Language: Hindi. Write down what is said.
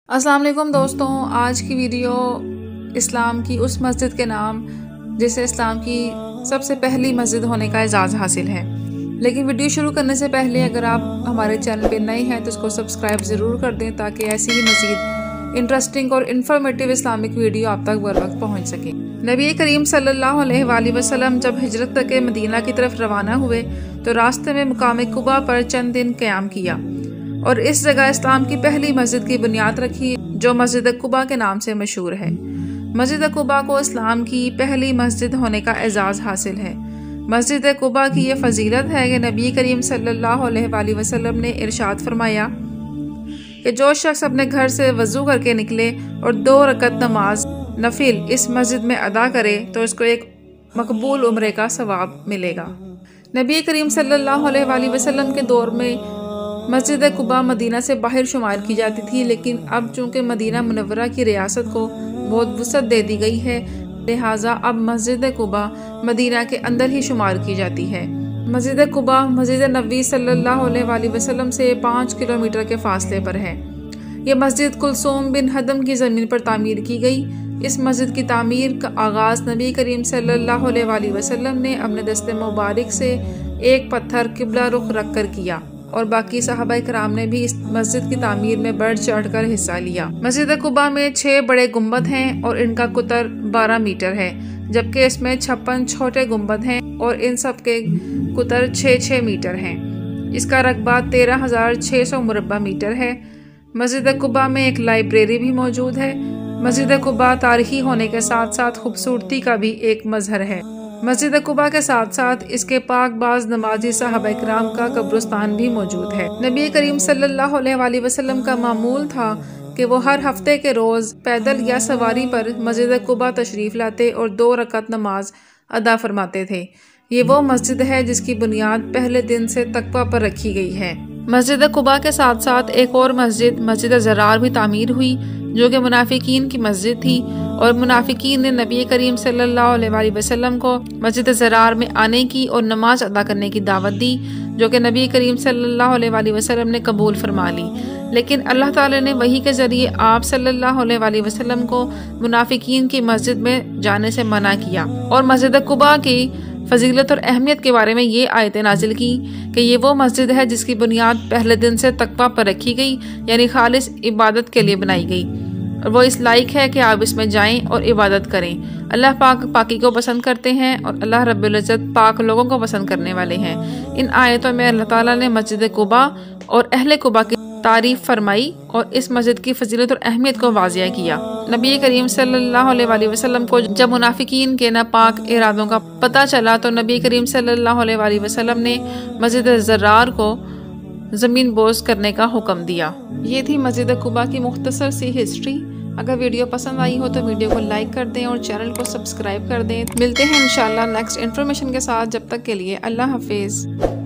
अस्सलाम वालेकुम दोस्तों, आज की वीडियो इस्लाम की उस मस्जिद के नाम जिसे इस्लाम की सबसे पहली मस्जिद होने का एजाज़ हासिल है। लेकिन वीडियो शुरू करने से पहले अगर आप हमारे चैनल पे नए हैं तो इसको सब्सक्राइब ज़रूर कर दें ताकि ऐसी ही मज़ीद इंटरेस्टिंग और इन्फॉर्मेटिव इस्लामिक वीडियो आप तक बर वक्त पहुँच सके। नबी करीम सल्लल्लाहु अलैहि वसल्लम जब हिजरत करके मदीना की तरफ रवाना हुए तो रास्ते में मुकाम कुबा पर चंद दिन क़याम किया और इस जगह इस्लाम की पहली मस्जिद की बुनियाद रखी जो मस्जिद कुबा के नाम से मशहूर है। मस्जिद कुबा को इस्लाम की पहली मस्जिद होने का एजाज़ हासिल है। मस्जिद कुबा की ये फजीलत है कि नबी करीम सल्लल्लाहु अलैहि वसल्लम ने इरशाद फरमाया कि जो शख्स अपने घर से वज़ू करके निकले और 2 रकत नमाज नफिल इस मस्जिद में अदा करे तो इसको एक मकबूल उम्रे का सवाब मिलेगा। नबी करीम सल्लल्लाहु अलैहि वसल्लम के दौर में मस्जिद कुबा मदीना से बाहर शुमार की जाती थी, लेकिन अब चूँकि मदीना मुनव्वरा की रियासत को बहुत वुसअत दे दी गई है लिहाजा अब मस्जिद कुबा मदीना के अंदर ही शुमार की जाती है। मस्जिद कुबा मस्जिद नबी सल्लल्लाहु अलैहि वसल्लम से 5 किलोमीटर के फासले पर है। ये मस्जिद कुलसूम बिन हदम की ज़मीन पर तामीर की गई। इस मस्जिद की तामीर का आगाज़ नबी करीम सल्लल्लाहु अलैहि वसल्लम ने अपने दस्ते मुबारक से एक पत्थर किबला रुख रख कर किया और बाकी सहाबा कराम ने भी इस मस्जिद की तामीर में बढ़ चढ़ कर हिस्सा लिया। मस्जिद कुबा में 6 बड़े गुंबद हैं और इनका कुतर 12 मीटर है, जबकि इसमें 56 छोटे गुंबद हैं और इन सब के कुतर 6-6 मीटर हैं। इसका रकबा 13,600 मुरब्बा मीटर है। मस्जिद कुबा में एक लाइब्रेरी भी मौजूद है। मस्जिद कुबा तारीखी होने के साथ साथ खूबसूरती का भी एक मजहर है। मस्जिद कुबा के साथ साथ इसके पाकबाज नमाजी साहबा किराम का कब्रिस्तान भी मौजूद है। नबी करीम सल्लल्लाहु अलैहि वसल्लम का मामूल था कि वो हर हफ्ते के रोज़ पैदल या सवारी पर मस्जिद कुबा तशरीफ़ लाते और 2 रकत नमाज अदा फरमाते थे। ये वो मस्जिद है जिसकी बुनियाद पहले दिन से तकवा पर रखी गई है। मस्जिद कुबा के साथ साथ एक और मस्जिद ज़रार भी तामीर हुई जो कि मुनाफिकीन की मस्जिद थी और मुनाफिकीन ने नबी करीम सल्लल्लाहु अलैहि वसल्लम को मस्जिद ज़रार में आने की और नमाज अदा करने की दावत दी जो कि नबी करीम सल्लल्लाहु अलैहि वसल्लम ने कबूल फरमा ली। लेकिन अल्लाह ताला ने वही के ज़रिए आप सल्लल्लाहु अलैहि वसल्लम को मुनाफिकीन की मस्जिद में जाने से मना किया और मस्जिद कुबा की फजीलत और अहमियत के बारे में ये आयतें नाजिल की कि ये वो मस्जिद है जिसकी बुनियाद पहले दिन से तकवा पर रखी गई, यानी खालिस इबादत के लिए बनाई गई और वो इस लायक है कि आप इसमें जाएं और इबादत करें। अल्लाह पाक पाकी को पसंद करते हैं और अल्लाह रब्बुल इज़्ज़त पाक लोगों को पसंद करने वाले हैं। इन आयतों में अल्लाह ताला ने मस्जिद कुबा और अहले कुबा की तारीफ फरमाई और इस मस्जिद की फजीलत और अहमियत को वाज़िया किया। नबी करीम सल्लल्लाहु अलैहि वसल्लम को जब मुनाफिकीन के नापाक इरादों का पता चला तो नबी करीम सल्लल्लाहु अलैहि वसल्लम ने मस्जिद ज़रार को ज़मीन बोस करने का हुक्म दिया। ये थी मस्जिद कुबा की मुख्तसर सी हिस्ट्री। अगर वीडियो पसंद आई हो तो वीडियो को लाइक कर दें और चैनल को सब्सक्राइब कर दें। मिलते हैं इंशाल्लाह नेक्स्ट इन्फॉर्मेशन के साथ। जब तक के लिए अल्लाह हाफिज़।